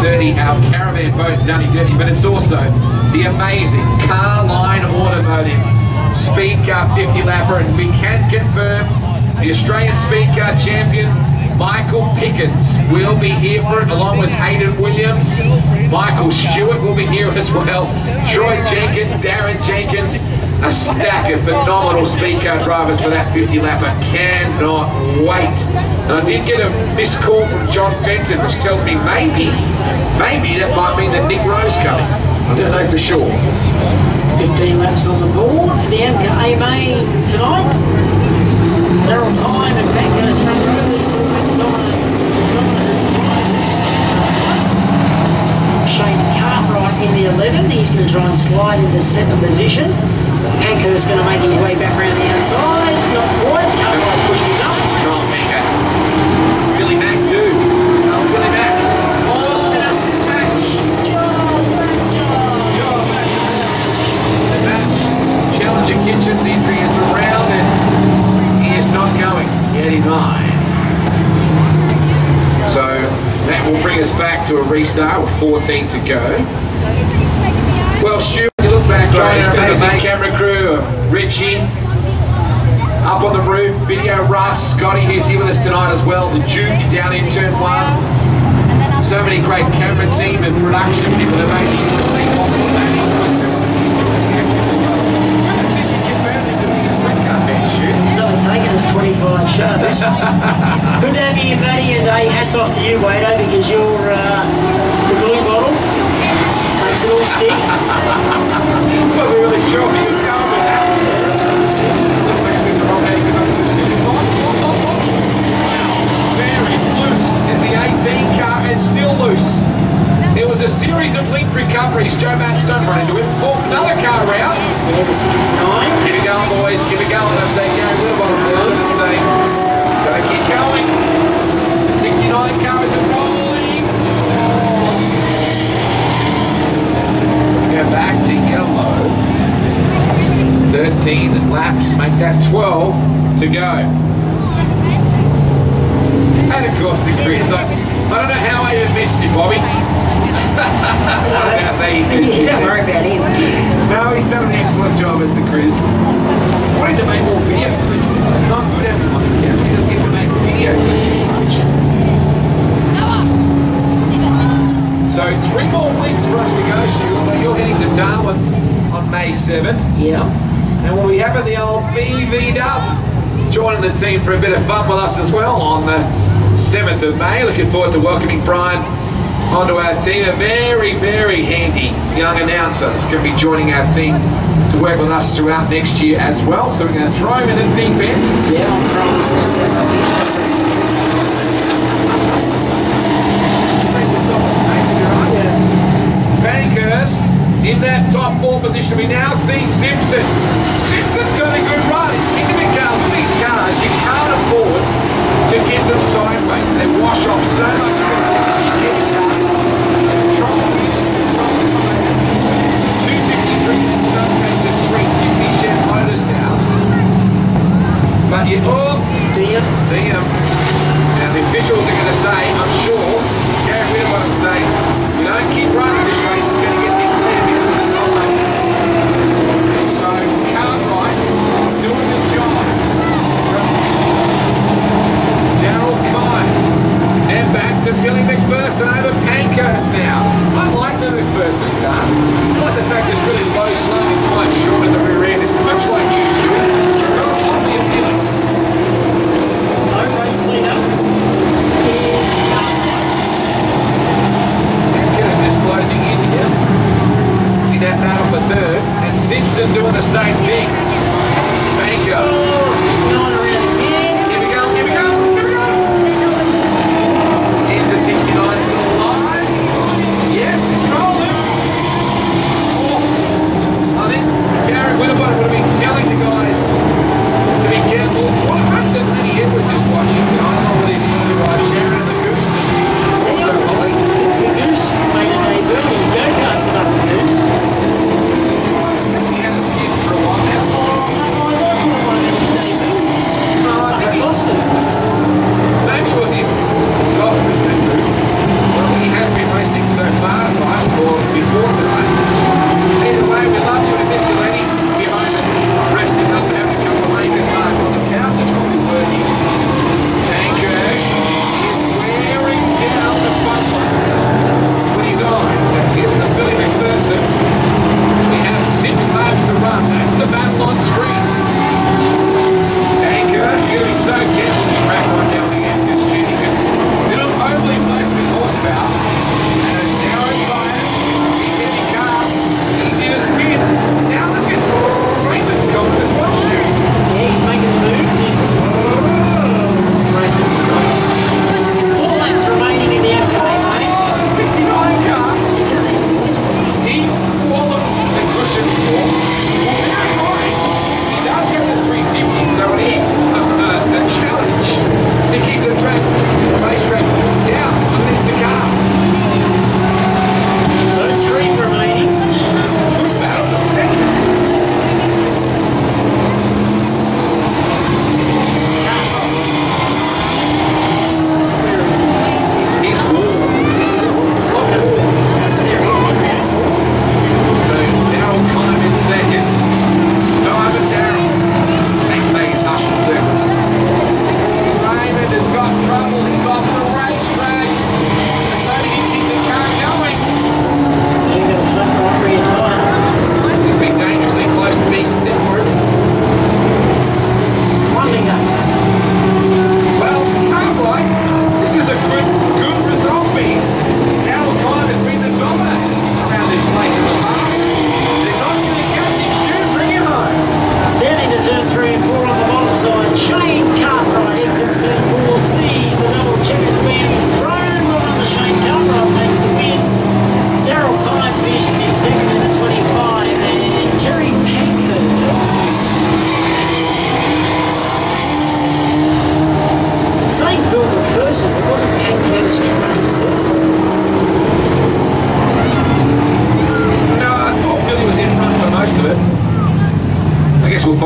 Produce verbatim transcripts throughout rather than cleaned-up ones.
thirty, our Caravan boat Dunny Dirty, but it's also the amazing Carline Automotive Speed Car fifty lapper, and we can confirm the Australian Speed Car champion Michael Pickens will be here for it, along with Hayden Williams. Michael Stewart will be here as well. Troy Jenkins, Darren Jenkins, a stack of phenomenal speed car drivers for that fifty lapper. Cannot wait. And I did get a missed call from John Fenton, which tells me maybe, maybe that might mean that Nick Rowe's coming. I don't know for sure. fifteen laps on the board for the M K A main tonight. Daryl Pine and Banker's front row. These two have dominated. Shane Cartwright in the eleven. He's going to try and slide into second position. Banker's going to make his way back around the outside. Not quite. Cartwright pushed him up. Come on, Banker. Billy Mack too. Oh, Billy Mack. Almost been up to the match. Joe Mack, Joe. Joe Mack. The match. Challenger Kitchens entry is around and he is not going. eighty-nine. So that will bring us back to a restart with fourteen to go. Well, Stu, you look back, right, it's been the camera crew of Richie, up on the roof, video Russ, Scotty who's here with us tonight as well, the Duke down in turn one. So many great camera team and production people that made you to see what we're doing. It's only taken us twenty-five shows. Good to have you, Matty, and hey, hats off to you, Wado, because you're uh, the glue bottle. Makes it all stick. Wasn't really sure he was going with that. Looks like I've been the wrong way. Very loose is the eighteen car and still loose. There was a series of link recoveries. Joe Matt's done run into it. Forked another car round. Yeah, the sixty-nine. Keep it going, boys. Keep it going. I say, go with the bottom boys. Say, gotta keep going. sixty-nine car is rolling. Go back to yellow. thirteen laps. Make that twelve to go. And of course the Chris. I, I don't know how I even missed you, Bobby. What about me? Yeah, don't worry about him. No, he's done an excellent job as the Chris. I wanted to make more video clips. It's not good, everyone. Yeah, we don't get to make video clips as much. So three more weeks for us to go, Stu. Although you're heading to Darwin on May seventh. Yeah. And we'll be having the old B V'd up, joining the team for a bit of fun with us as well on the seventh of May. Looking forward to welcoming Brian onto our team. A very, very handy young announcer that's going to be joining our team to work with us throughout next year as well. So we're going to throw him in the deep end. Yeah, I'm throwing the sense out. Bankhurst in that top four position. We now see Simpson. Simpson's got a good run. It's in the big car with these cars. You can't afford to get them sideways. They wash off so much. two fifty-three to three fifty Chef Motors now. But you, oh, Damn. damn. Now the officials are going to say, I'm sure, Gary Whittle what I'm saying, you don't keep running this race, it's going to get declared because it's on late. So, Cartwright doing the job. Daryl Kine. And back to Billy McPherson over Pankhurst now. I like the McPherson car. I like the fact it's really low, slow, and quite short at the rear end. It's much like you do. So it's oddly appealing. Home race leader is Cartwright. Pankhurst is closing in here. In that battle for third. And Simpson doing the same thing. Spanker. Oh, sixty-nine around again. Here we go, here we go, here we go. Here's the sixty-nine still alive.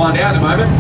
find out in a moment.